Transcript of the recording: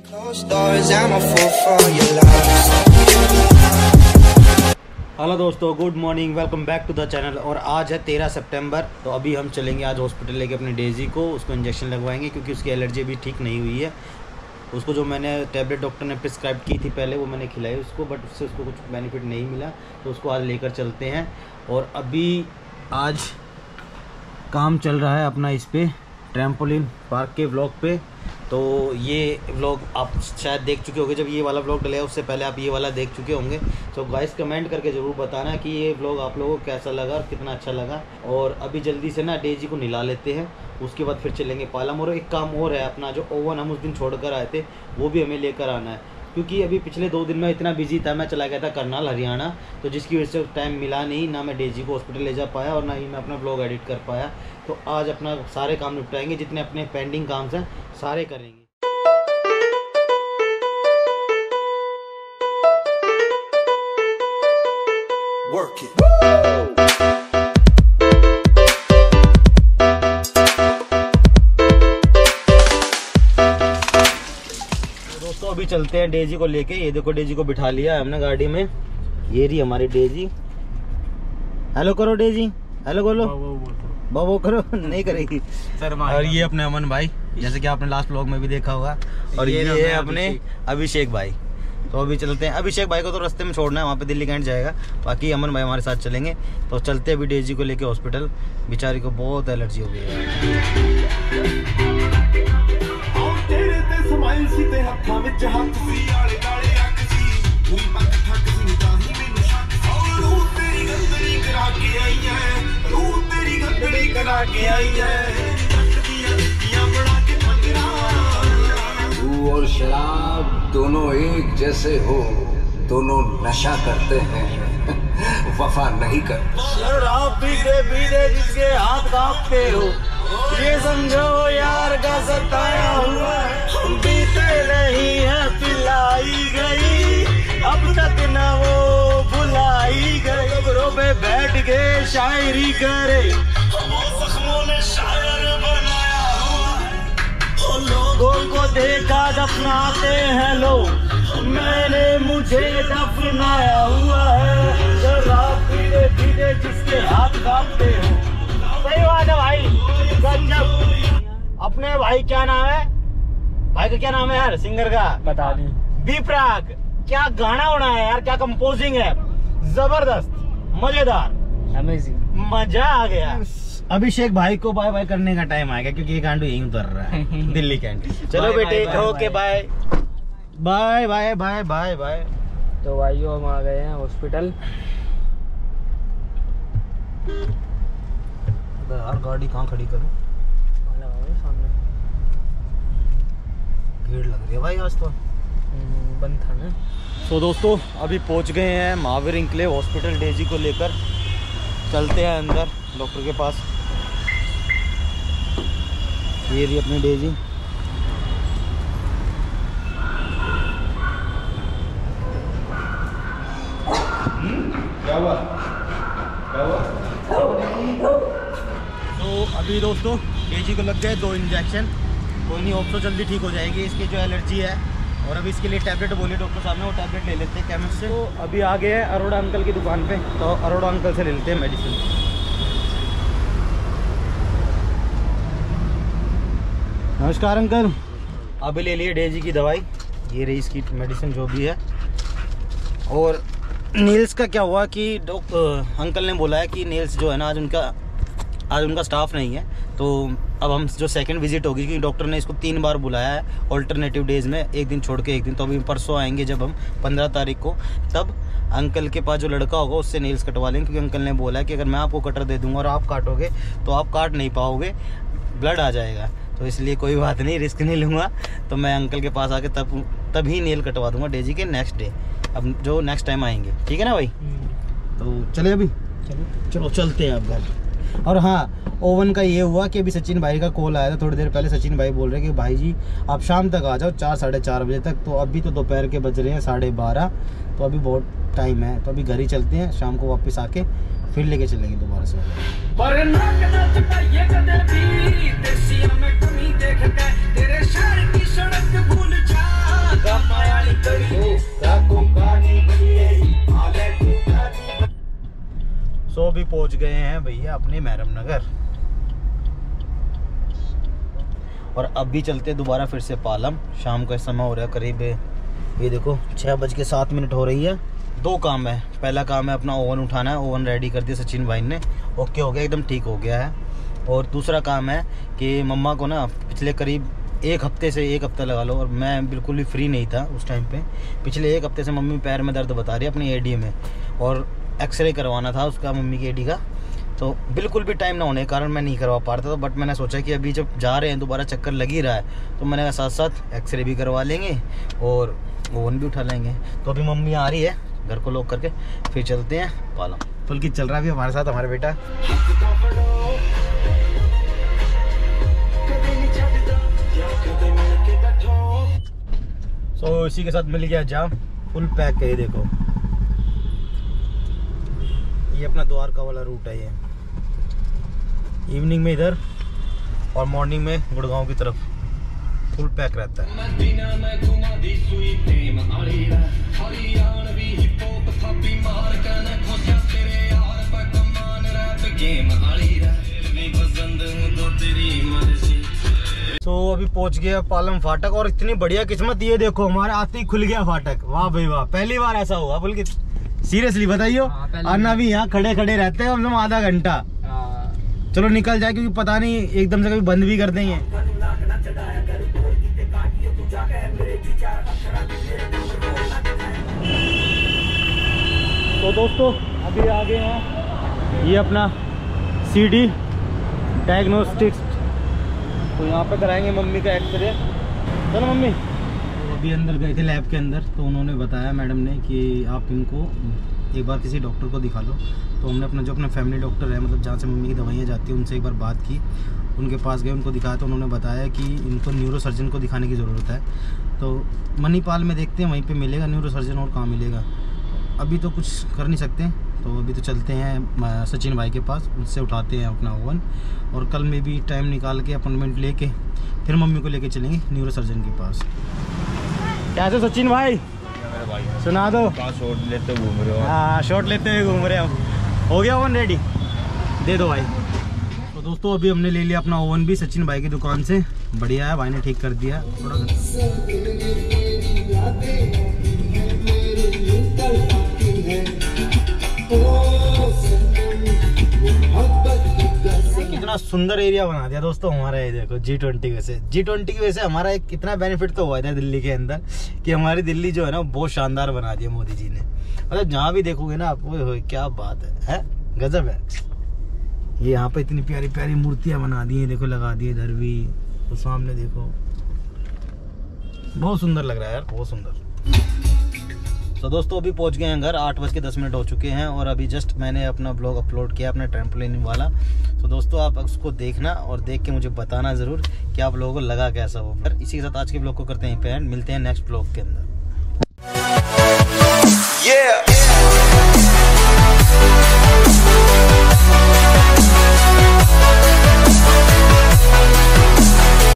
Hello दोस्तों, good morning, welcome back to the channel. और आज है 13 सितंबर। तो अभी हम चलेंगे आज हॉस्पिटल लेके अपनी डेजी को, उसको इंजेक्शन लगवाएंगे क्योंकि उसकी एलर्जी अभी ठीक नहीं हुई है। उसको जो मैंने टैबलेट डॉक्टर ने प्रिस्क्राइब की थी पहले, वो मैंने खिलाई उसको, बट उससे उसको कुछ बेनिफिट नहीं मिला। तो उसको आज लेकर चलते हैं। और अभी आज काम चल रहा है अपना इस पे ट्रैम्पोलिन पार्क के व्लॉग पे। तो ये व्लॉग आप शायद देख चुके होंगे, जब ये वाला व्लॉग डलेगा उससे पहले आप ये वाला देख चुके होंगे। तो गाइस कमेंट करके ज़रूर बताना कि ये व्लॉग आप लोगों को कैसा लगा और कितना अच्छा लगा। और अभी जल्दी से ना डेजी को नहला लेते हैं, उसके बाद फिर चलेंगे पालम। और एक काम और है, अपना जो ओवन हम उस दिन छोड़ कर आए थे वो भी हमें लेकर आना है, क्योंकि अभी पिछले 2 दिन में इतना बिजी था। मैं चला गया था करनाल हरियाणा, तो जिसकी वजह से टाइम मिला नहीं, ना मैं डेजी को हॉस्पिटल ले जा पाया और ना ही मैं अपना व्लॉग एडिट कर पाया। तो आज अपना सारे काम निपटाएंगे, जितने अपने पेंडिंग काम हैं सारे करेंगे। Work it. दोस्तों अभी चलते हैं डेजी को लेके। ये देखो डेजी को बिठा लिया है हमने गाड़ी में। ये रही हमारी डेजी। हेलो करो डेजी, हेलो बोलो। बाबो करो, नहीं करेगी सर। और ये अपने अमन भाई, जैसे कि आपने लास्ट व्लॉग में भी देखा होगा। और ये है अपने अभिषेक भाई। तो अभी चलते हैं। अभिषेक भाई को तो रास्ते में छोड़ना है, वहाँ पे दिल्ली कैंट जाएगा। बाकी अमन भाई हमारे साथ चलेंगे। तो चलते हैं अभी डेजी को लेके हॉस्पिटल। बेचारी को बहुत एलर्जी हो गई है। तू और शराब दोनों एक जैसे हो, दोनों नशा करते हैं, वफा नहीं करते। शराब पीते पीते जिसके हाथ कांपते हो, ये समझो यार का सताया हुआ है। पीते नहीं है पिलाई गई, अब तक न वो भुलाई गई। कब्रों पे बैठ के शायरी करे, जख्मों ने शायर बनाया हुआ है। लोगों को देखा दफनाते हैं लोग, मैंने मुझे दफनाया हुआ है। शराब पीते पीते जिसके हाथ कांपते हो। सही बात है भाई, गजब। अपने भाई क्या नाम है, भाई का क्या नाम है यार सिंगर का? बता दी। बी प्राक। क्या गाना होना है यार, क्या कंपोजिंग है, जबरदस्त, मजेदार, अमेजिंग, मजा आ गया। अभिषेक भाई को बाय बाय करने का टाइम आ गया, क्योंकि ये कांडू यहीं उतर रहा है दिल्ली कैंट। चलो बेटे, okay bye bye bye bye bye bye. तो भाइयों हम आ गए हैं हॉस्पिटल। यार गाड़ी कहाँ खड़ी करूँ, सामने भीड़ लग रही है भाई आज तो। बंद था ना। तो दोस्तों अभी पहुंच गए हैं महावीर इंक्लेव हॉस्पिटल। डेजी को लेकर चलते हैं अंदर डॉक्टर के पास। ये रही अपनी डेजी। क्या हुआ? तो अभी दोस्तों डेजी को लग गए 2 इंजेक्शन। कोई नहीं, होप तो जल्दी ठीक हो जाएगी इसकी जो एलर्जी है। और अभी इसके लिए टैबलेट बोली डॉक्टर साहब ने, वो टैबलेट ले लेते हैं केमिस्ट से। तो अभी आ गए हैं अरोड़ा अंकल की दुकान पे, तो अरोड़ा अंकल से ले लेते हैं मेडिसिन। नमस्कार अंकल। अभी ले लिए डेजी की दवाई, ये रही इसकी मेडिसिन जो भी है। और नेल्स का क्या हुआ कि अंकल ने बोला है कि नेल्स जो है ना, आज उनका स्टाफ नहीं है। तो अब हम जो सेकंड विजिट होगी, क्योंकि डॉक्टर ने इसको 3 बार बुलाया है ऑल्टरनेटिव डेज में, एक दिन छोड़ के एक दिन। तो अभी परसों आएंगे जब हम 15 तारीख को, तब अंकल के पास जो लड़का होगा उससे नेल्स कटवा लेंगे। क्योंकि अंकल ने बोला है कि अगर मैं आपको कटर दे दूंगा और आप काटोगे तो आप काट नहीं पाओगे, ब्लड आ जाएगा। तो इसलिए कोई बात नहीं, रिस्क नहीं लूँगा। तो मैं अंकल के पास आके तभी नेल कटवा दूंगा डेजी के नेक्स्ट डे, अब जो नेक्स्ट टाइम आएंगे। ठीक है ना भाई? तो चले अभी, चलो चलते हैं अब घर। और हाँ, ओवन का ये हुआ कि अभी सचिन भाई का कॉल आया था थोड़ी देर पहले। सचिन भाई बोल रहे हैं कि भाई जी आप शाम तक आ जाओ, 4 साढ़े 4 बजे तक। तो अभी तो दोपहर के बज रहे हैं 12:30, तो अभी बहुत टाइम है। तो अभी घर ही चलते हैं, शाम को वापस आके फिर लेके चलेंगे दोबारा से। पहुंच गए हैं भैया अपने महरम नगर, और अब भी चलते दोबारा फिर से पालम। शाम का समय हो रहा है करीब, ये देखो 6:07 हो रही है। 2 काम है। पहला काम है अपना ओवन उठाना है, ओवन रेडी कर दिया सचिन भाई ने, ओके हो गया, एकदम ठीक हो गया है। और दूसरा काम है कि मम्मा को ना पिछले करीब 1 हफ्ते से, 1 हफ्ता लगा लो, और मैं बिल्कुल भी फ्री नहीं था उस टाइम पे। पिछले 1 हफ्ते से मम्मी पैर में दर्द बता रही है अपनी एडी में, और एक्सरे करवाना था उसका मम्मी की एडी का, तो बिल्कुल भी टाइम ना होने के कारण मैं नहीं करवा पा रहा था। बट मैंने सोचा कि अभी जब जा रहे हैं दोबारा चक्कर लग ही रहा है, तो मैंने साथ साथ एक्सरे भी करवा लेंगे और ओवन भी उठा लेंगे। तो अभी मम्मी आ रही है, घर को लॉक करके फिर चलते हैं पालम। पुलकित चल रहा है अभी हमारे साथ, हमारा बेटा। सो इसी के साथ मिल गया जाम, फुल पैक है। ये देखो, ये अपना द्वारका वाला रूट है। ये इवनिंग में इधर और मॉर्निंग में गुड़गांव की तरफ फुल पैक रहता है। तो अभी पहुंच गया पालम फाटक, और इतनी बढ़िया किस्मत, ये देखो हमारे आते ही खुल गया फाटक। वाह भाई वाह, पहली बार ऐसा हुआ। बोल के सीरियसली बताइयो, अन्ना भी यहाँ खड़े खड़े रहते हैं कम से कम आधा घंटा। चलो निकल जाए, क्योंकि पता नहीं एकदम से कभी बंद भी कर देंगे। तो दोस्तों अभी आ गए हैं ये अपना CD डायग्नोस्टिक्स, तो यहाँ पे कराएंगे मम्मी का एक्सरे। चलो मम्मी। तो अभी अंदर गए थे लैब के अंदर, तो उन्होंने बताया मैडम ने कि आप इनको एक बार किसी डॉक्टर को दिखा लो। तो हमने अपना जो अपना फैमिली डॉक्टर है, मतलब जहाँ से मम्मी की दवाइयाँ जाती हैं, उनसे एक बार बात की, उनके पास गए, उनको दिखाया। तो उन्होंने बताया कि इनको न्यूरो सर्जन को दिखाने की ज़रूरत है। तो मनीपाल में देखते हैं, वहीं पे मिलेगा न्यूरो सर्जन, और कहाँ मिलेगा अभी तो कुछ कर नहीं सकते। तो अभी तो चलते हैं सचिन भाई के पास, उससे उठाते हैं अपना ओवन, और कल में भी टाइम निकाल के अपॉइंटमेंट लेके फिर मम्मी को लेके चलेंगे न्यूरो सर्जन के पास। कैसे सचिन भाई? सुना दो। शॉट लेते हुए घूम रहे हो? हाँ, शॉट लेते हुए घूम रहे हो। हो गया ओवन रेडी? दे दो भाई। तो दोस्तों अभी हमने ले लिया अपना ओवन भी सचिन भाई की दुकान से, बढ़िया है, भाई ने ठीक कर दिया। थोड़ा कितना सुंदर एरिया बना दिया दोस्तों हमारा। ये देखो G20 की वजह से हमारा एक कितना बेनिफिट तो हुआ था दिल्ली के अंदर, कि हमारी दिल्ली जो है ना बहुत शानदार बना दिया मोदी जी ने। मतलब जहाँ भी देखोगे ना आप, वो क्या बात है गजब है। ये यहाँ पे इतनी प्यारी प्यारी मूर्तियां बना दी हैं, देखो लगा दी इधर भी, तो सामने देखो, बहुत सुंदर लग रहा है यार, बहुत सुंदर। तो दोस्तों अभी पहुंच गए हैं घर, 8:10 हो चुके हैं, और अभी जस्ट मैंने अपना ब्लॉग अपलोड किया अपना ट्रैम्पोलिन वाला। तो दोस्तों आप उसको देखना और देख के मुझे बताना ज़रूर कि आप लोगों को लगा कैसा वो। इसी के साथ आज के ब्लॉग को करते हैं पे एंड, मिलते हैं नेक्स्ट ब्लॉग के अंदर।